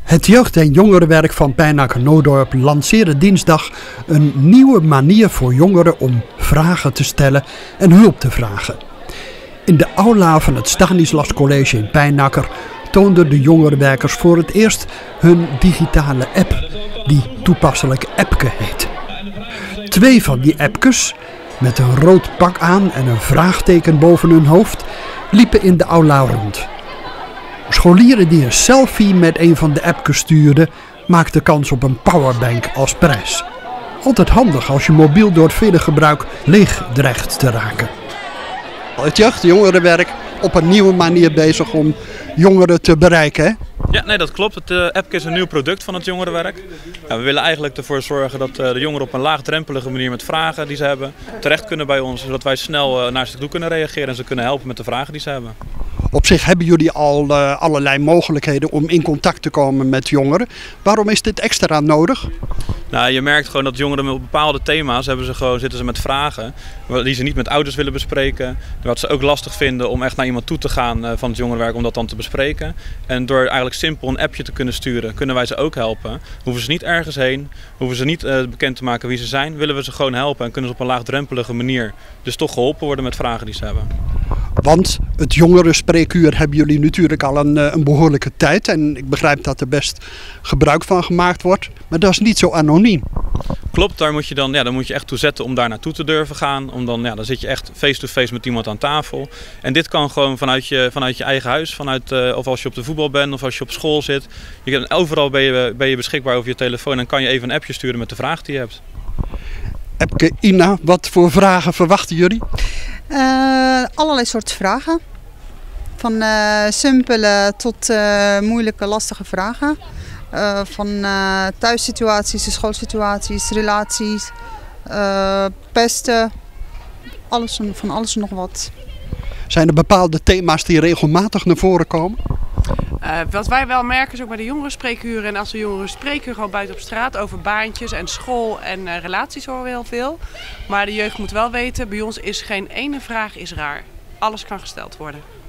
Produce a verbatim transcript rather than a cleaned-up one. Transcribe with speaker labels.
Speaker 1: Het jeugd- en jongerenwerk van Pijnacker Noodorp lanceerde dinsdag een nieuwe manier voor jongeren om vragen te stellen en hulp te vragen. In de aula van het Stanislas College in Pijnacker toonden de jongerenwerkers voor het eerst hun digitale app, die toepasselijk Epke heet. Twee van die appkes, met een rood pak aan en een vraagteken boven hun hoofd, liepen in de aula rond. Scholieren die een selfie met een van de appkes stuurden, maakten kans op een powerbank als prijs. Altijd handig als je mobiel door het vele gebruik leeg dreigt te raken. Het jeugd- en jongerenwerk op een nieuwe manier bezig om jongeren te bereiken, hè?
Speaker 2: Ja, nee, dat klopt. Het uh, Epke is een nieuw product van het jongerenwerk. Ja, we willen eigenlijk ervoor zorgen dat uh, de jongeren op een laagdrempelige manier met vragen die ze hebben terecht kunnen bij ons, zodat wij snel uh, naar ze toe kunnen reageren en ze kunnen helpen met de vragen die ze hebben.
Speaker 1: Op zich hebben jullie al uh, allerlei mogelijkheden om in contact te komen met jongeren. Waarom is dit extra nodig?
Speaker 2: Nou, je merkt gewoon dat jongeren op bepaalde thema's hebben ze gewoon, zitten ze met vragen die ze niet met ouders willen bespreken. Wat ze ook lastig vinden om echt naar iemand toe te gaan uh, van het jongerenwerk om dat dan te bespreken. En door eigenlijk simpel een appje te kunnen sturen, kunnen wij ze ook helpen. Hoeven ze niet ergens heen, hoeven ze niet uh, bekend te maken wie ze zijn, willen we ze gewoon helpen en kunnen ze op een laagdrempelige manier dus toch geholpen worden met vragen die ze hebben.
Speaker 1: Want het jongerenspreekuur hebben jullie natuurlijk al een, een behoorlijke tijd en ik begrijp dat er best gebruik van gemaakt wordt, maar dat is niet zo anoniem.
Speaker 2: Klopt, daar moet je dan, ja, dan moet je echt toe zetten om daar naartoe te durven gaan. Om dan, ja, dan zit je echt face-to-face met iemand aan tafel. En dit kan gewoon vanuit je, vanuit je eigen huis, vanuit, uh, of als je op de voetbal bent of als je op school zit. Je kan, overal ben je, ben je beschikbaar over je telefoon en kan je even een appje sturen met de vraag die je hebt.
Speaker 1: Epke, Ina, wat voor vragen verwachten jullie?
Speaker 3: Uh, allerlei soorten vragen. Van uh, simpele tot uh, moeilijke, lastige vragen. Uh, van uh, thuissituaties, schoolsituaties, relaties, uh, pesten, alles, van alles en nog wat.
Speaker 1: Zijn er bepaalde thema's die regelmatig naar voren komen?
Speaker 4: Uh, wat wij wel merken is ook bij de jongerenspreekuren en als de jongeren spreken gewoon buiten op straat over baantjes en school en uh, relaties horen we heel veel. Maar de jeugd moet wel weten, bij ons is geen ene vraag is raar. Alles kan gesteld worden.